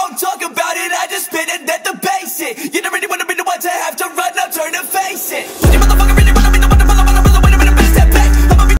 don't talk about it, I just spit it, let the best